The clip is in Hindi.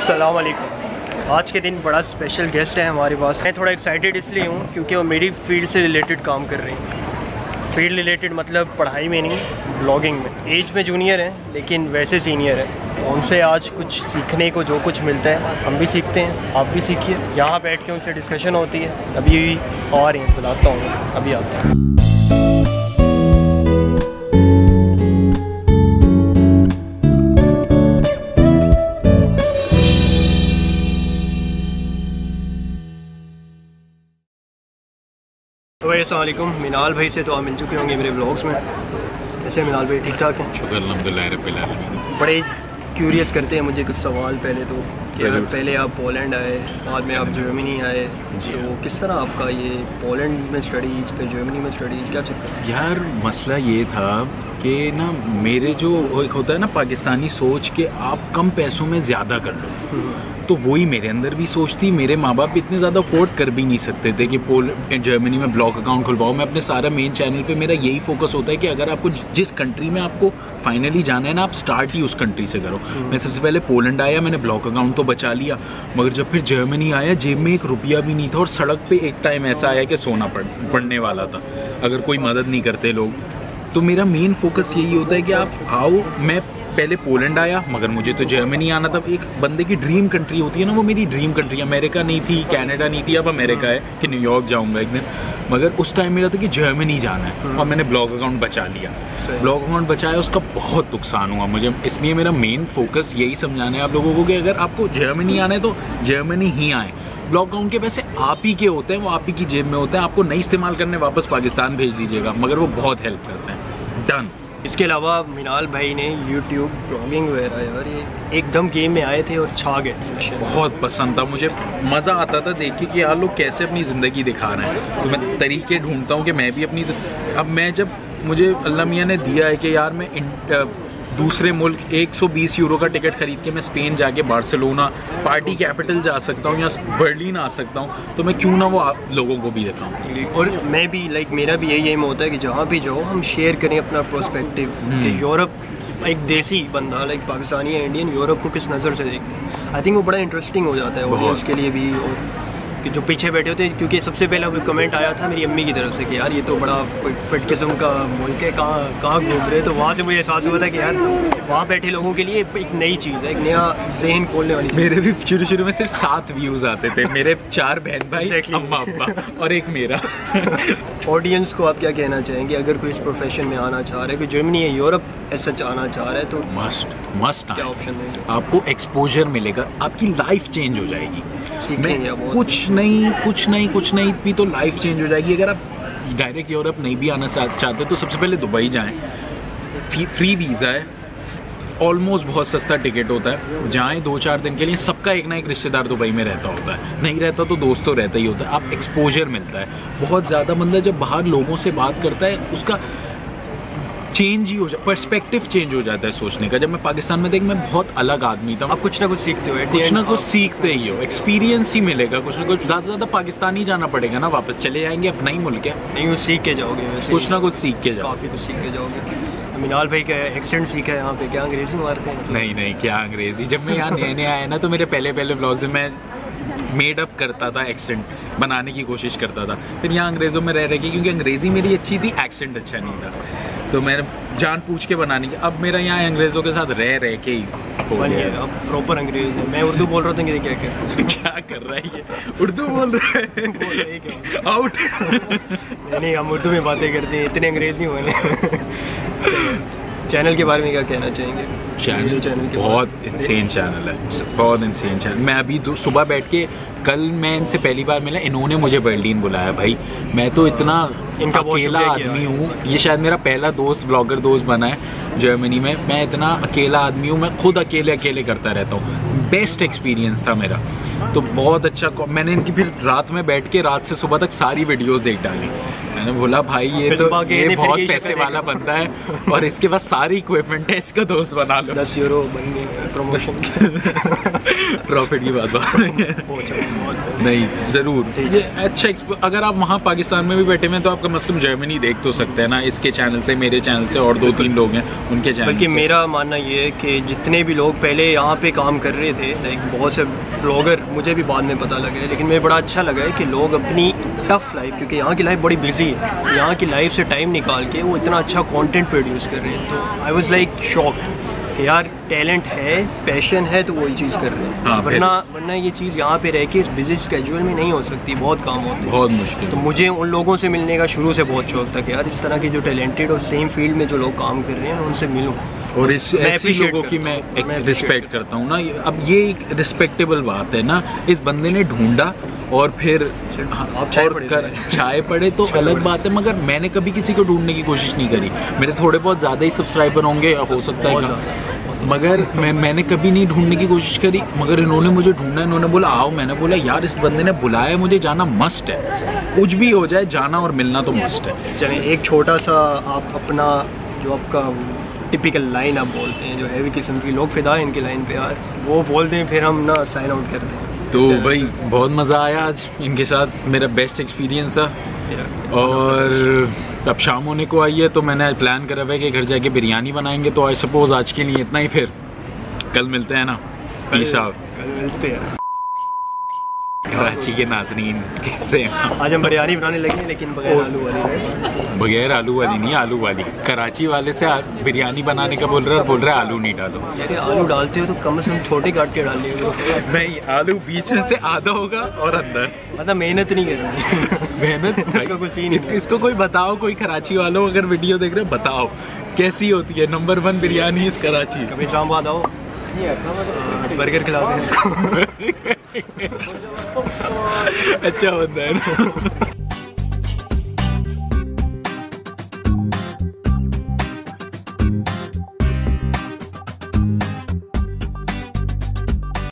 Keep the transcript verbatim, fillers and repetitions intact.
अस्सलाम वालेकुम। आज के दिन बड़ा स्पेशल गेस्ट है हमारे पास। मैं थोड़ा एक्साइटेड इसलिए हूँ क्योंकि वो मेरी फील्ड से रिलेटेड काम कर रही हैं। फील्ड रिलेटेड मतलब पढ़ाई में नहीं, व्लॉगिंग में। एज में जूनियर हैं लेकिन वैसे सीनियर हैं। उनसे आज कुछ सीखने को जो कुछ मिलता है हम भी सीखते हैं, आप भी सीखिए। यहाँ बैठ के उनसे डिस्कशन होती है। अभी भी आ रही हैं, बुलाता हूँ, अभी आते हैं। अस्सलाम वालेकुम। मिनाल भाई से तो आप मिल चुके होंगे मेरे व्लॉग्स में। ऐसे मिनाल भाई ठीक ठाक हैं? शुक्र अल्हम्दुलिल्लाह रब्बिल आलमीन। बड़े क्यूरियस करते हैं मुझे कुछ सवाल। पहले तो पहले आप पोलैंड आए, बाद में आप जर्मनी आए, तो किस तरह आपका ये पोलैंड में स्टडीज़ फिर जर्मनी में स्टडीज़ क्या चक्कर? यार मसला ये था कि ना मेरे जो एक होता है ना पाकिस्तानी सोच के आप कम पैसों में ज़्यादा कर लो, तो वही मेरे अंदर भी सोच थी। मेरे माँ बाप इतने ज़्यादा अफोर्ड कर भी नहीं सकते थे कि पोल जर्मनी में ब्लॉग अकाउंट खुलवाओ। मैं अपने सारा मेन चैनल पे मेरा यही फोकस होता है कि अगर आपको जिस कंट्री में आपको फाइनली जाना है ना, आप स्टार्ट ही उस कंट्री से करो। मैं सबसे पहले पोलैंड आया, मैंने ब्लॉग अकाउंट तो बचा लिया, मगर जब फिर जर्मनी आया जेब में एक रुपया भी नहीं था और सड़क पे एक टाइम ऐसा आया कि सोना पड़ पड़ने वाला था अगर कोई मदद नहीं करते लोग। तो मेरा मेन फोकस यही होता है कि आप आओ। मैं पहले पोलैंड आया, मगर मुझे तो जर्मनी आना था। एक बंदे की ड्रीम कंट्री होती है ना, वो मेरी ड्रीम कंट्री। अमेरिका नहीं थी, कनाडा नहीं थी, अब अमेरिका है कि न्यूयॉर्क जाऊंगा एक दिन। मगर उस टाइम मेरा था कि जर्मनी जाना है और मैंने ब्लॉग अकाउंट बचा लिया। ब्लॉग अकाउंट बचाया, उसका बहुत नुकसान हुआ मुझे। इसलिए मेरा मेन फोकस यही समझाना है आप लोगों को कि अगर आपको जर्मनी आना है तो जर्मनी ही आए। ब्लॉग अकाउंट के पैसे आप ही के होते हैं, वो आप ही की जेब में होते हैं। आपको नहीं इस्तेमाल करने वापस पाकिस्तान भेज दीजिएगा, मगर वो बहुत हेल्प करते हैं। डन। इसके अलावा मिनाल भाई ने यूट्यूब ब्लॉगिंग वगैरह यार ये एकदम गेम में आए थे और छा गए। बहुत पसंद था मुझे, मज़ा आता था देख के कि यार लोग कैसे अपनी ज़िंदगी दिखा रहे हैं। तो मैं तरीके ढूंढता हूँ कि मैं भी अपनी, अब मैं जब मुझे अल्लाह मियाँ ने दिया है कि यार मैं दूसरे मुल्क एक सौ बीस यूरो का टिकट खरीद के मैं स्पेन जाके बार्सिलोना पार्टी कैपिटल जा सकता हूँ या बर्लिन आ सकता हूँ, तो मैं क्यों ना वो आप लोगों को भी दिखाऊँ। और मैं भी लाइक मेरा भी यही एम होता है कि जहाँ भी जाओ हम शेयर करें अपना पर्सपेक्टिव। यूरोप एक देसी बंदा लाइक पाकिस्तानी या इंडियन यूरोप को किस नज़र से देखते हैं, आई थिंक वो बड़ा इंटरेस्टिंग हो जाता है ऑडियंस के लिए भी और कि जो पीछे बैठे होते हैं। क्योंकि सबसे पहला वो कमेंट आया था मेरी अम्मी की तरफ से कि यार ये तो बड़ा फिट किस्म का मुल्क है, कहाँ कहाँ घूम रहे। तो वहाँ से मुझे एहसास हुआ था कि यार वहाँ बैठे लोगों के लिए एक नई चीज़ है, एक नया जहन खोलने वाली। मेरे भी शुरू शुरू में सिर्फ सात व्यूज़ आते थे, मेरे चार बहन भाई, अम्मा अब्बा और एक मेरा। ऑडियंस को आप क्या कहना चाहेंगे अगर कोई इस प्रोफेशन में आना चाह रहा है, कोई जर्मनी या यूरोप ऐसा आना चाह रहा है तो मस्ट मस्ट क्या ऑप्शन है? आपको एक्सपोजर मिलेगा, आपकी लाइफ चेंज हो जाएगी। कुछ नहीं कुछ नहीं कुछ नहीं भी तो लाइफ चेंज हो जाएगी। अगर आप डायरेक्ट यूरोप नहीं भी आना चाहते तो सबसे पहले दुबई जाएं, फ्री वीज़ा है, ऑलमोस्ट बहुत सस्ता टिकट होता है। जाएं दो चार दिन के लिए, सबका एक ना एक रिश्तेदार दुबई में रहता होता है, नहीं रहता तो दोस्त तो रहता ही होता है। आप एक्सपोजर मिलता है बहुत ज़्यादा। बंदा जब बाहर लोगों से बात करता है उसका चेंज ही हो जाता, पर्सपेक्टिव चेंज हो जाता है सोचने का। जब मैं पाकिस्तान में देख मैं बहुत अलग आदमी था। आप कुछ ना कुछ सीखते हो, कुछ ना कुछ सीखते ही हो, एक्सपीरियंस ही मिलेगा कुछ ना कुछ। ज़्यादा ज़्यादा पाकिस्तान ही जाना पड़ेगा ना, वापस चले जाएंगे, अपना ही मुल्क है। नहीं वो सीख के जाओगे, कुछ ना कुछ सीख के जाओ, काफ़ी कुछ सीख के जाओगे। मिनाल भाई का एक्सेंट सीखा है यहाँ पे, क्या अंग्रेजी मारते हैं? नहीं नहीं क्या अंग्रेजी। जब मैं यहाँ नए नए आया ना तो मेरे पहले पहले ब्लॉग्स में मैं मेड अप करता था, एक्सेंट बनाने की कोशिश करता था। फिर यहाँ अंग्रेज़ों में रह रहे क्योंकि अंग्रेज़ी मेरी अच्छी थी, एक्सेंट अच्छा नहीं था, तो मैंने जान पूछ के बनाने की। अब मेरा यहाँ अंग्रेज़ों के साथ रह रह के ही हो गया। अब प्रॉपर अंग्रेज है। मैं उर्दू बोल रहा था कि क्या क्या क्या कर रहा है ये, उर्दू बोल रहा है आउट। नहीं हम उर्दू में बातें करते हैं, इतने अंग्रेज नहीं हुए। चैनल के बारे में क्या कहना चाहेंगे? चैनल चैनल बहुत इंसेन चैनल है, बहुत इंसेन चैनल। मैं अभी सुबह बैठ के, कल मैं इनसे पहली बार मिला, इन्होंने मुझे बर्लिन बुलाया। भाई मैं तो इतना इनका अकेला आदमी हूँ, ये शायद मेरा पहला दोस्त ब्लॉगर दोस्त बना है जर्मनी में। मैं इतना अकेला आदमी हूँ, मैं खुद अकेले अकेले करता रहता हूँ। बेस्ट एक्सपीरियंस था मेरा, तो बहुत अच्छा। मैंने इनकी फिर रात में बैठ के रात से सुबह तक सारी वीडियोस देख डाली। मैंने बोला भाई ये तो ये बहुत पैसे वाला बंदा है और इसके पास सारी इक्विपमेंट है, इसका दोस्त बना लो। दस यूरो बन गए प्रमोशन प्रॉफिट की बात बात नहीं, जरूर ये अच्छा। अगर आप वहाँ पाकिस्तान में भी बैठे हुए हैं तो आप कम से कम जर्मनी देख तो सकते हैं ना, इसके चैनल से, मेरे चैनल से और दो तीन लोग हैं उनके चैनल। बल्कि मेरा मानना ये है कि जितने भी लोग पहले यहाँ पे काम कर रहे थे, लाइक बहुत से ब्लॉगर, मुझे भी बाद में पता लगा है, लेकिन मुझे बड़ा अच्छा लगा है कि लोग अपनी टफ लाइफ, क्योंकि यहाँ की लाइफ बड़ी बिजी है, यहाँ की लाइफ से टाइम निकाल के वो इतना अच्छा कंटेंट प्रोड्यूस कर रहे हैं। तो आई वाज लाइक शॉक कि यार टैलेंट है, पैशन है, तो वही चीज़ कर रहे हैं। हाँ, वरना वरना ये चीज़ यहाँ पे रह के इस बिजी स्केड्यूल में नहीं हो सकती, बहुत काम होते हैं, बहुत मुश्किल। तो मुझे उन लोगों से मिलने का शुरू से बहुत शौक था कि यार इस तरह के जो टैलेंटेड और सेम फील्ड में जो लोग काम कर रहे हैं उनसे मिलूँ, और इस ऐसे लोगों की मैं, मैं रिस्पेक्ट करता हूँ ना। अब ये एक रिस्पेक्टेबल बात है ना, इस बंदे ने ढूंढा और फिर आप चाय पड़े कर चाय पड़े तो अलग बात है, मगर मैंने कभी किसी को ढूंढने की कोशिश नहीं करी। मेरे थोड़े बहुत ज़्यादा ही सब्सक्राइबर होंगे, हो सकता है, मगर मैं मैंने कभी नहीं ढूंढने की कोशिश करी। मगर इन्होंने मुझे ढूंढा, इन्होंने बोला आओ, मैंने बोला यार इस बंदे ने बुलाया, मुझे जाना मस्ट है, कुछ भी हो जाए जाना और मिलना तो मस्ट है। चलिए एक छोटा सा आप अपना जो आपका टिपिकल लाइन आप बोलते हैं, जो हैवी किस्म की, लोग फिदा है इनकी लाइन पे यार, वो बोलते हैं फिर हम ना साइन आउट करते हैं। तो भाई बहुत मज़ा आया आज इनके साथ, मेरा बेस्ट एक्सपीरियंस था। और अब शाम होने को आई है तो मैंने प्लान करा हुआ है कि घर जाके बिरयानी बनाएंगे। तो आई सपोज आज के लिए इतना ही, फिर कल मिलते हैं ना। Peace out. कल मिलते हैं। कराची के नाज़रीन कैसे हैं? आज हम बिरयानी बनाने लगे, लेकिन बगैर आलू वाली। बगैर आलू वाली नहीं, आलू वाली। कराची वाले से बिरयानी बनाने का बोल रहा है, बोल रहा है आलू नहीं डालो। यार आलू डालते हो तो कम से कम छोटे काट के डालिए। नहीं, आलू बीच में से आधा होगा और अंदर, मतलब मेहनत नहीं करनी। मेहनत का कोई सीन नहीं। इसको कोई बताओ, कोई कराची वालों अगर वीडियो देख रहे हो बताओ कैसी होती है नंबर वन बिरयानी इस कराची। कभी इस्लामाबाद आओ, बर्गर खिला दें। अच्छा बंदा है ना।